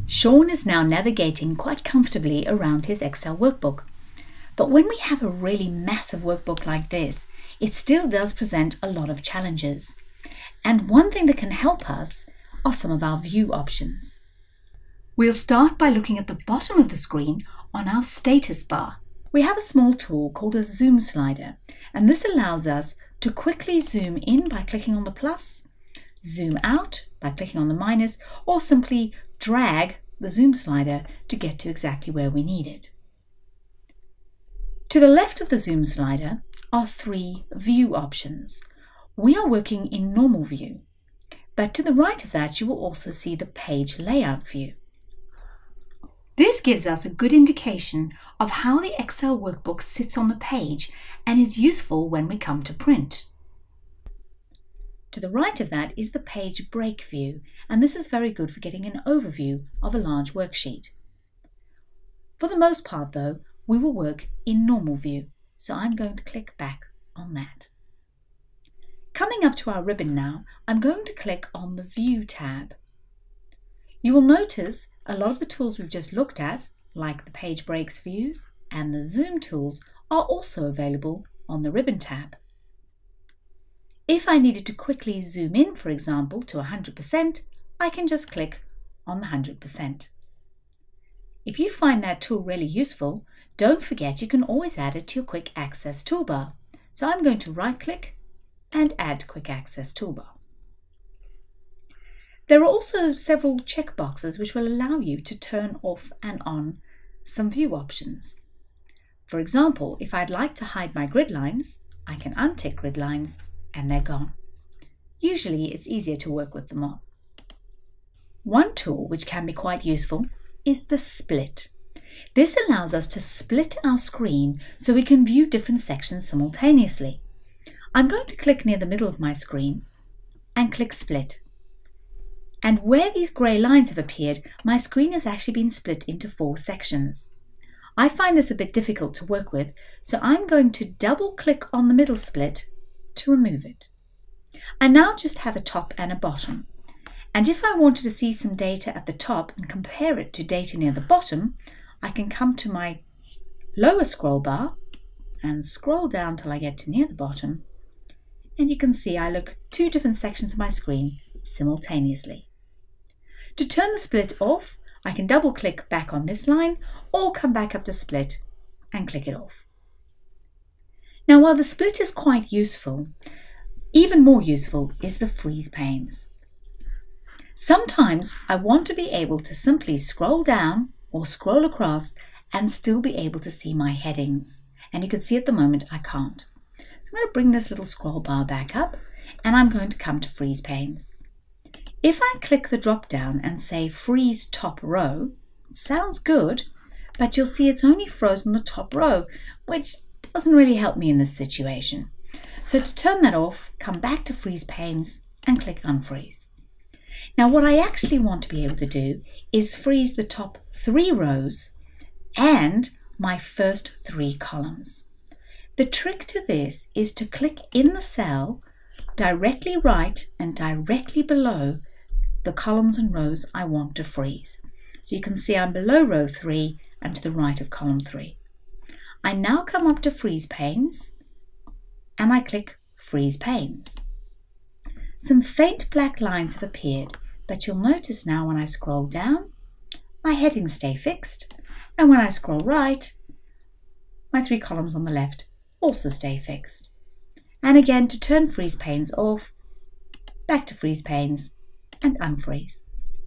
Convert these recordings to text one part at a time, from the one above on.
Sean is now navigating quite comfortably around his Excel workbook. But when we have a really massive workbook like this, it still does present a lot of challenges. And one thing that can help us are some of our view options. We'll start by looking at the bottom of the screen on our status bar. We have a small tool called a zoom slider, and this allows us to quickly zoom in by clicking on the plus, zoom out by clicking on the minus, or simply drag the zoom slider to get to exactly where we need it. To the left of the zoom slider are three view options. We are working in normal view, but to the right of that you will also see the page layout view. This gives us a good indication of how the Excel workbook sits on the page and is useful when we come to print. To the right of that is the page break view, and this is very good for getting an overview of a large worksheet. For the most part though, we will work in normal view, so I'm going to click back on that. Coming up to our ribbon now, I'm going to click on the View tab. You will notice a lot of the tools we've just looked at, like the page breaks views and the zoom tools, are also available on the ribbon tab. If I needed to quickly zoom in, for example, to 100%, I can just click on the 100%. If you find that tool really useful, don't forget you can always add it to your quick access toolbar. So I'm going to right click and add quick access toolbar. There are also several checkboxes which will allow you to turn off and on some view options. For example, if I'd like to hide my grid lines, I can untick grid lines and they're gone. Usually it's easier to work with them all. One tool which can be quite useful is the split. This allows us to split our screen so we can view different sections simultaneously. I'm going to click near the middle of my screen and click split. And where these grey lines have appeared, my screen has actually been split into 4 sections. I find this a bit difficult to work with, so I'm going to double click on the middle split to remove it. I now just have a top and a bottom. And if I wanted to see some data at the top and compare it to data near the bottom, I can come to my lower scroll bar and scroll down till I get to near the bottom. And you can see I look at 2 different sections of my screen simultaneously. To turn the split off, I can double click back on this line or come back up to split and click it off. Now, while the split is quite useful, even more useful is the freeze panes. Sometimes I want to be able to simply scroll down or scroll across and still be able to see my headings. And you can see at the moment I can't. So I'm going to bring this little scroll bar back up and I'm going to come to freeze panes. If I click the drop down and say freeze top row, it sounds good, but you'll see it's only frozen the top row, which doesn't really help me in this situation. So to turn that off, come back to freeze panes and click unfreeze. Now what I actually want to be able to do is freeze the top 3 rows and my first 3 columns. The trick to this is to click in the cell directly right and directly below the columns and rows I want to freeze. So you can see I'm below row 3 and to the right of column 3. I now come up to freeze panes and I click freeze panes. Some faint black lines have appeared, but you'll notice now when I scroll down, my headings stay fixed, and when I scroll right, my 3 columns on the left also stay fixed. And again, to turn freeze panes off, back to freeze panes and unfreeze.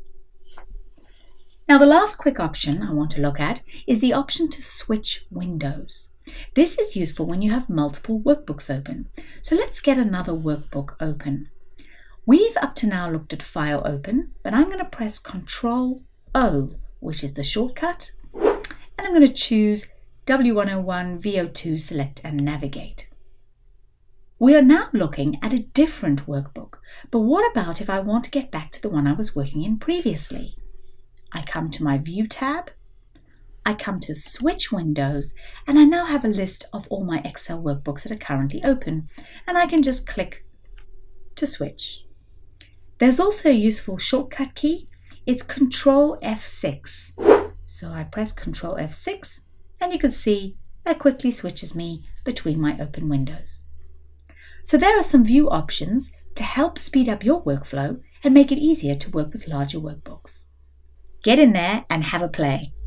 Now the last quick option I want to look at is the option to switch windows. This is useful when you have multiple workbooks open. So let's get another workbook open. We've up to now looked at File Open, but I'm going to press Ctrl-O, which is the shortcut, and I'm going to choose W101 VO2 Select and Navigate. We are now looking at a different workbook, but what about if I want to get back to the one I was working in previously? I come to my View tab, I come to Switch Windows, and I now have a list of all my Excel workbooks that are currently open, and I can just click to switch. There's also a useful shortcut key it's Control F6. So I press Control F6 and you can see that quickly switches me between my open windows. So there are some view options to help speed up your workflow and make it easier to work with larger workbooks. Get in there and have a play.